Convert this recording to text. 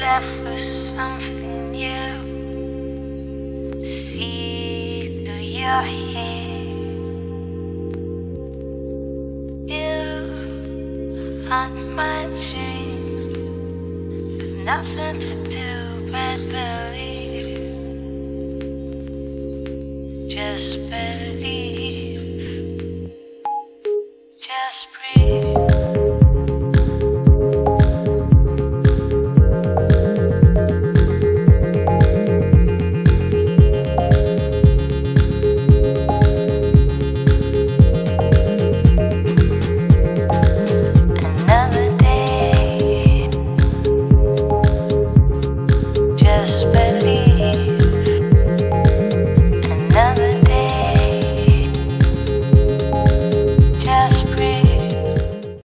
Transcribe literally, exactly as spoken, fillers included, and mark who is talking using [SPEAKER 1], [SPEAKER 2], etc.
[SPEAKER 1] left with something new. See through your hair. You haunt my dreams. There's nothing to do but believe. Just believe. Just breathe.